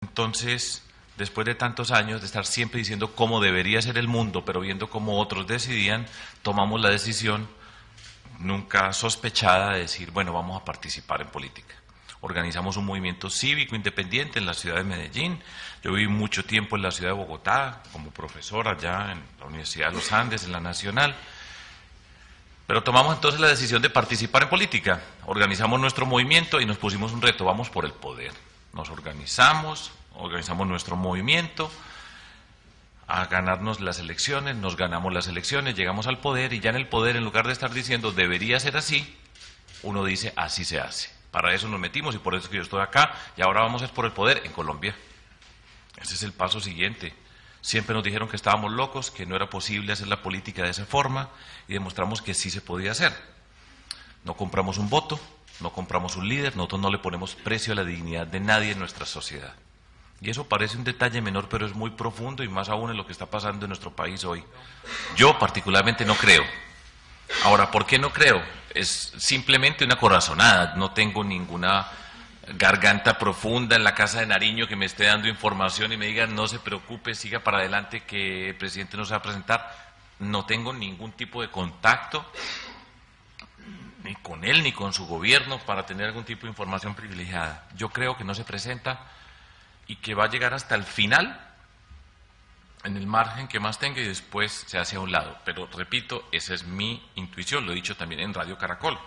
Entonces, después de tantos años de estar siempre diciendo cómo debería ser el mundo, pero viendo cómo otros decidían, tomamos la decisión nunca sospechada de decir, bueno, vamos a participar en política. Organizamos un movimiento cívico independiente en la ciudad de Medellín. Yo viví mucho tiempo en la ciudad de Bogotá, como profesor allá en la Universidad de los Andes, en la Nacional. Pero tomamos entonces la decisión de participar en política. Organizamos nuestro movimiento y nos pusimos un reto, vamos por el poder. Nos organizamos nuestro movimiento a ganarnos las elecciones, nos ganamos las elecciones, llegamos al poder y ya en el poder, en lugar de estar diciendo debería ser así, uno dice así se hace. Para eso nos metimos y por eso es que yo estoy acá y ahora vamos a ir por el poder en Colombia. Ese es el paso siguiente. Siempre nos dijeron que estábamos locos, que no era posible hacer la política de esa forma y demostramos que sí se podía hacer. No compramos un voto, no compramos un líder, nosotros no le ponemos precio a la dignidad de nadie en nuestra sociedad. Y eso parece un detalle menor, pero es muy profundo y más aún en lo que está pasando en nuestro país hoy. Yo particularmente no creo. Ahora, ¿por qué no creo? Es simplemente una corazonada, no tengo ninguna garganta profunda en la Casa de Nariño que me esté dando información y me diga no se preocupe, siga para adelante que el presidente no se va a presentar. No tengo ningún tipo de contacto ni con él ni con su gobierno para tener algún tipo de información privilegiada. Yo creo que no se presenta y que va a llegar hasta el final en el margen que más tenga y después se hace a un lado. Pero repito, esa es mi intuición, lo he dicho también en Radio Caracol.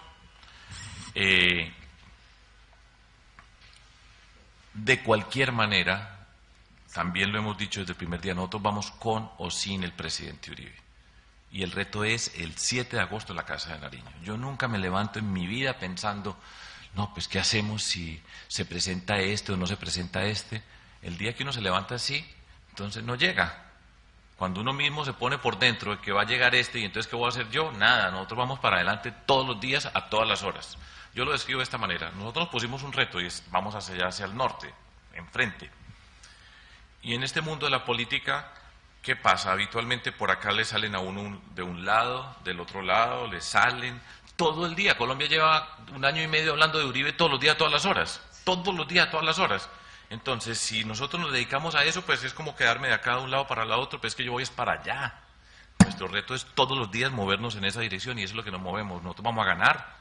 De cualquier manera, también lo hemos dicho desde el primer día, nosotros vamos con o sin el presidente Uribe. Y el reto es el 7 de agosto en la Casa de Nariño. Yo nunca me levanto en mi vida pensando, no, pues ¿qué hacemos si se presenta este o no se presenta este? El día que uno se levanta así, entonces no llega. Cuando uno mismo se pone por dentro de que va a llegar este y entonces ¿qué voy a hacer yo? Nada, nosotros vamos para adelante todos los días, a todas las horas. Yo lo describo de esta manera. Nosotros nos pusimos un reto y es, vamos hacia el norte, enfrente. Y en este mundo de la política, ¿qué pasa? Habitualmente por acá le salen a uno de un lado, del otro lado, le salen todo el día. Colombia lleva 1 año y medio hablando de Uribe todos los días, todas las horas. Todos los días, todas las horas. Entonces, si nosotros nos dedicamos a eso, pues es como quedarme de acá de un lado para el otro, pues es que yo voy es para allá. Nuestro reto es todos los días movernos en esa dirección y eso es lo que nos movemos. Nosotros vamos a ganar.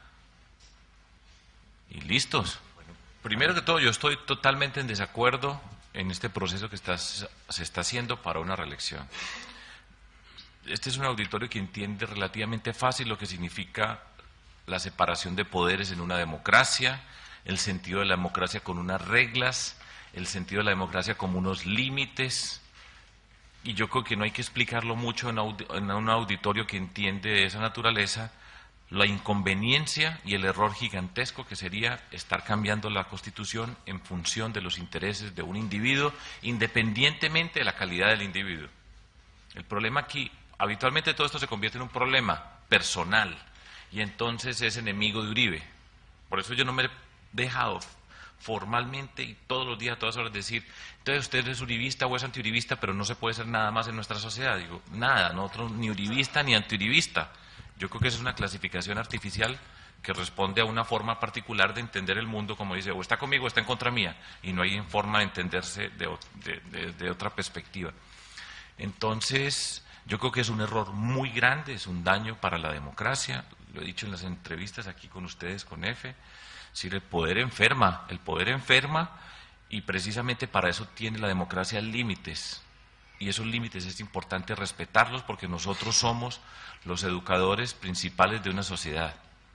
Y listos. Primero que todo, yo estoy totalmente en desacuerdo en este proceso que se está haciendo para una reelección. Este es un auditorio que entiende relativamente fácil lo que significa la separación de poderes en una democracia, el sentido de la democracia con unas reglas, el sentido de la democracia como unos límites, y yo creo que no hay que explicarlo mucho en un auditorio que entiende de esa naturaleza, la inconveniencia y el error gigantesco que sería estar cambiando la Constitución en función de los intereses de un individuo, independientemente de la calidad del individuo. El problema aquí, habitualmente todo esto se convierte en un problema personal, y entonces es enemigo de Uribe. Por eso yo no me he dejado formalmente y todos los días, a todas horas decir, entonces usted es uribista o es antiuribista, pero no se puede ser nada más en nuestra sociedad. Digo, nada, nosotros ni uribista ni antiuribista. Yo creo que esa es una clasificación artificial que responde a una forma particular de entender el mundo, como dice, o está conmigo o está en contra mía, y no hay forma de entenderse de otra perspectiva. Entonces, yo creo que es un error muy grande, es un daño para la democracia, lo he dicho en las entrevistas aquí con ustedes, con Efe. Es decir, el poder enferma y precisamente para eso tiene la democracia límites. Y esos límites es importante respetarlos porque nosotros somos los educadores principales de una sociedad.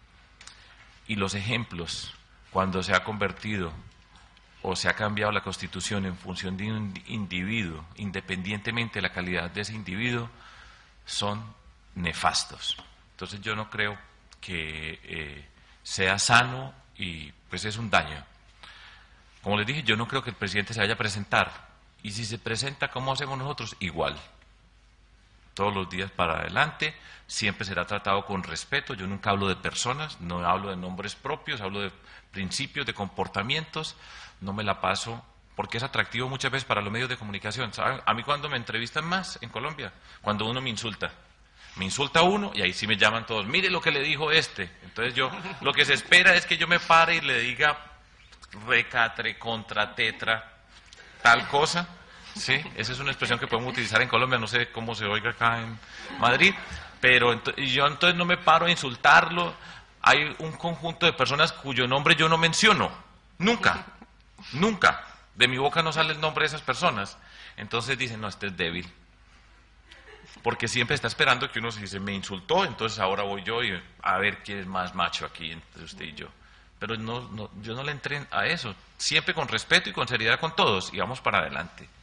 Y los ejemplos, cuando se ha convertido o se ha cambiado la Constitución en función de un individuo, independientemente de la calidad de ese individuo, son nefastos. Entonces yo no creo que sea sano y pues es un daño. Como les dije, yo no creo que el presidente se vaya a presentar. Y si se presenta, ¿cómo hacemos nosotros? Igual. Todos los días para adelante, siempre será tratado con respeto. Yo nunca hablo de personas, no hablo de nombres propios, hablo de principios, de comportamientos. No me la paso, porque es atractivo muchas veces para los medios de comunicación. ¿Saben? A mí cuando me entrevistan más en Colombia, cuando uno me insulta uno y ahí sí me llaman todos, mire lo que le dijo este. Entonces yo, lo que se espera es que yo me pare y le diga recatre, contra, tetra, tal cosa, ¿sí? Esa es una expresión que podemos utilizar en Colombia, no sé cómo se oiga acá en Madrid, pero yo entonces no me paro a insultarlo. Hay un conjunto de personas cuyo nombre yo no menciono, nunca, nunca. De mi boca no sale el nombre de esas personas. Entonces dicen, no, este es débil. Porque siempre está esperando que uno se dice, me insultó, entonces ahora voy yo y a ver quién es más macho aquí entre usted y yo. Pero yo no le entré a eso. Siempre con respeto y con seriedad con todos y vamos para adelante.